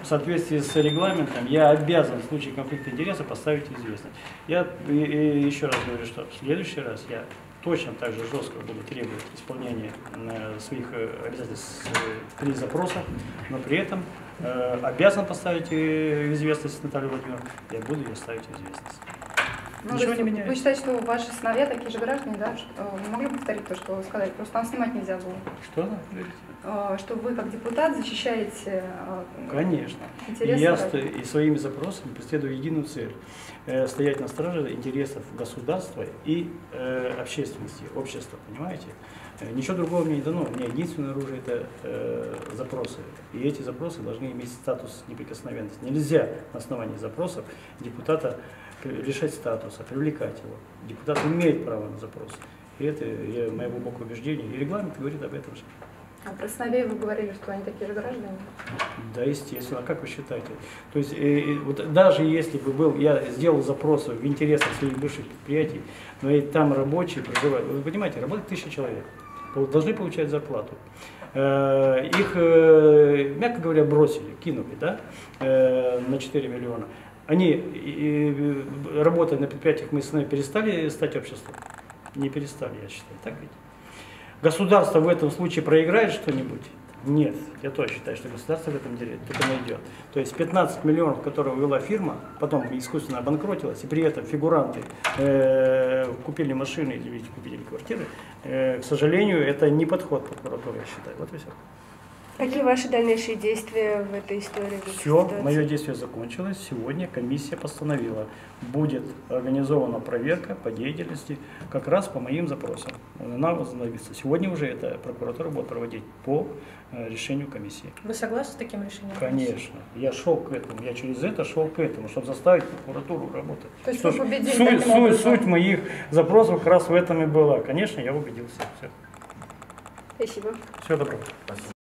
соответствии с регламентом я обязан в случае конфликта интересов поставить в известность. Я еще раз говорю, что в следующий раз я точно так же жестко буду требовать исполнения своих обязательств при запросах, но при этом обязан поставить в известность Наталью Владимировну, я буду ее ставить в известность. Ну, Ничего не меняется. Вы считаете, что ваши сыновья такие же граждане, да? Вы могли бы повторить то, что вы сказали? Просто там снимать нельзя было. Что она говорит? Что вы, как депутат, защищаете Конечно. интересы. Я и своими запросами преследую единую цель – стоять на страже интересов государства и общественности, общества, понимаете? Ничего другого мне не дано. У меня единственное оружие – это запросы. И эти запросы должны иметь статус неприкосновенности. Нельзя на основании запросов депутата лишать статуса, привлекать его. Депутат имеет право на запрос. И это мое глубокое убеждение. И регламент говорит об этом же. А про сыновей вы говорили, что они такие же граждане? Да, естественно. А как вы считаете? То есть, вот даже если бы я сделал запросы в интересах своих бывших предприятий, но и там рабочие проживают, вы понимаете, работает 1000 человек, должны получать зарплату. Их, мягко говоря, бросили, кинули, да, на 4 миллиона. Они, работая на предприятиях, мы с ними перестали стать обществом? Не перестали, я считаю. Так ведь? Государство в этом случае проиграет что-нибудь? Нет. Я тоже считаю, что государство в этом деле только найдет. То есть 15 миллионов, которые ввела фирма, потом искусственно обанкротилась, и при этом фигуранты купили машины или купили квартиры, к сожалению, это не подход прокуратуры, я считаю. Вот и все. Какие ваши дальнейшие действия в этой истории? Все, мое действие закончилось. Сегодня комиссия постановила, будет организована проверка по деятельности как раз по моим запросам. Она возобновится. Сегодня уже это прокуратура будет проводить по решению комиссии. Вы согласны с таким решением? Конечно. Я шел к этому. Я через это шел к этому, чтобы заставить прокуратуру работать. То есть вы победили Суть моих запросов как раз в этом и была. Конечно, я убедился. Все. Спасибо. Всего доброго.